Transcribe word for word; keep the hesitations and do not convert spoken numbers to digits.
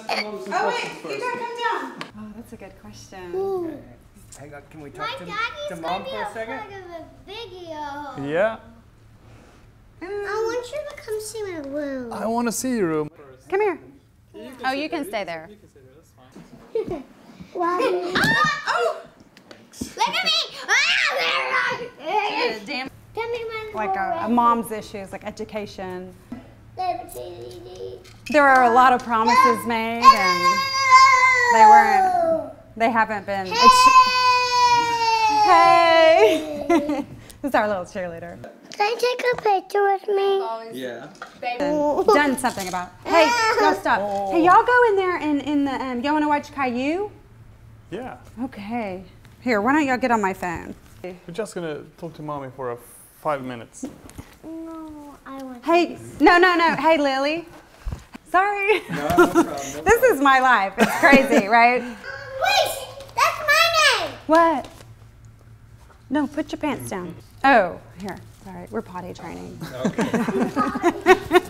Oh wait, you gotta come down. Oh, that's a good question. Okay. Hang on, can we talk to, to mom for a second? Part of a video. Yeah. I want you to come see my room. I want to see your room. Come here. Oh, you can stay there. Why? Oh! Look at me! Ah! Damn. Tell me my Like a, a mom's issues, like education. Hey! There are a lot of promises made, and they weren't. They haven't been. Hey! This is our little cheerleader. Can I take a picture with me? Yeah. Done something about. Hey, y'all stop. Oh. Hey, y'all go in there and in the. Um, y'all want to watch Caillou? Yeah. Okay. Here, why don't y'all get on my phone? We're just gonna talk to mommy for a five minutes. No, I want Hey, no, no, no. Hey, Lily. Sorry. No, no problem. No This is my life. It's crazy, right? Wait! That's my name! What? No, put your pants down. Oh, here. Sorry, we're potty training. Okay.